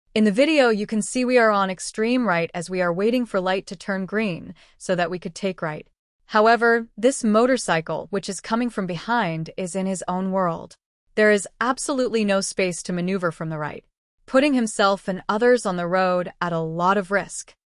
In the video, you can see we are on extreme right as we are waiting for light to turn green so that we could take right. However, this motorcycle, which is coming from behind, is in his own world. There is absolutely no space to maneuver from the right, putting himself and others on the road at a lot of risk.